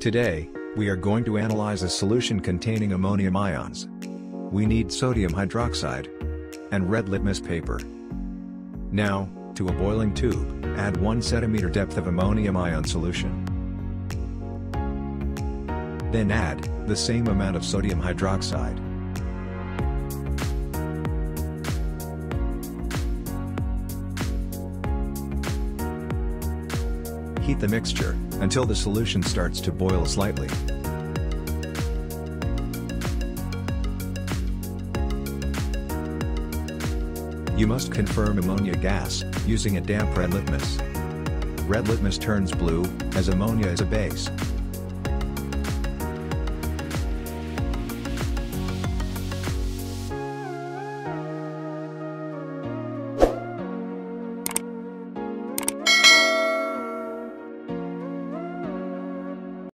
Today, we are going to analyze a solution containing ammonium ions. We need sodium hydroxide and red litmus paper. Now, to a boiling tube, add 1 cm depth of ammonium ion solution. Then add the same amount of sodium hydroxide. Heat the mixture until the solution starts to boil slightly. You must confirm ammonia gas using a damp red litmus. Red litmus turns blue as ammonia is a base.